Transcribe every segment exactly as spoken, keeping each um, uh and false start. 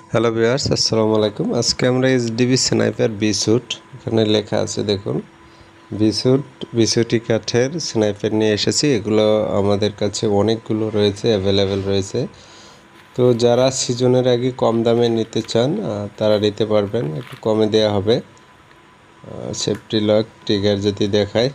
Hello viewers, আসসালামু আলাইকুম। আজকে আমরা এসডিবি স্নাইপার বিচউড, এখানে লেখা আছে দেখুন, বিচউড বিচুটি কাঠের স্নাইপার নিয়ে এসেছি। এগুলো আমাদের কাছে অনেকগুলো রয়েছে, অ্যাভেলেবেল রয়েছে। তো যারা সিজনের আগে কম দামে নিতে চান তারা নিতে পারবেন, একটু কমে দেওয়া হবে। সেফটি লক ট্রিগার যদি দেখায়,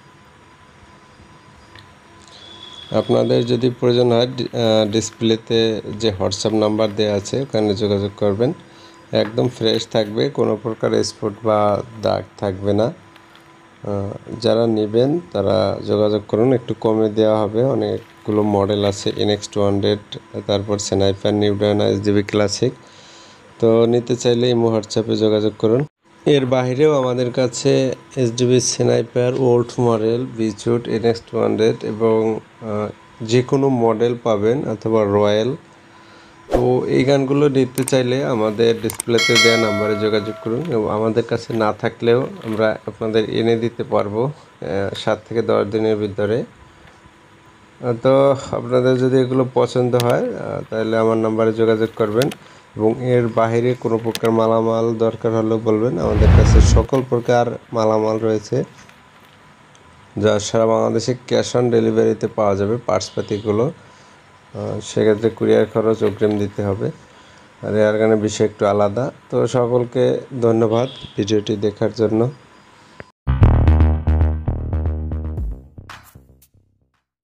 আপনাদের যদি প্রয়োজন হয় ডিসপ্লেতে যে হোয়াটসঅ্যাপ নাম্বার দেওয়া আছে ওখানে যোগাযোগ করবেন। একদম ফ্রেশ থাকবে, কোনো প্রকার স্পট বা দাগ থাকবে না। যারা নেবেন তারা যোগাযোগ করুন, একটু কমে দেওয়া হবে। অনেকগুলো মডেল আছে, এনএক্স টু হান্ড্রেড, তারপর স্নাইপার নিউডানা, এসডিবি ক্লাসিক। তো নিতে চাইলে ইমো হোয়াটসঅ্যাপে যোগাযোগ করুন। এর বাইরেও আমাদের কাছে SDB sniper old model, beechwood, NX two hundred এবং যে কোনো মডেল পাবেন, অথবা রয়্যাল। তো এই গানগুলো নিতে চাইলে আমাদের ডিসপ্লেতে দেওয়া নাম্বারে যোগাযোগ করুন, এবং আমাদের কাছে না থাকলেও আমরা আপনাদের এনে দিতে পারবো সাত থেকে দশ দিনের ভিতরে। তো আপনাদের যদি এগুলো পছন্দ হয় তাহলে আমার নাম্বারে যোগাযোগ করবেন, এবং এর বাইরে কোনো প্রকার মালামাল দরকার হলেও বলবেন। আমাদের কাছে সকল প্রকার মালামাল রয়েছে, যা সারা বাংলাদেশে ক্যাশ অন ডেলিভারিতে পাওয়া যাবে। পার্টসপাতিগুলো সেক্ষেত্রে কুরিয়ার খরচ অগ্রিম দিতে হবে, আর এয়ারগানের বিষয় একটু আলাদা। তো সকলকে ধন্যবাদ ভিডিওটি দেখার জন্য।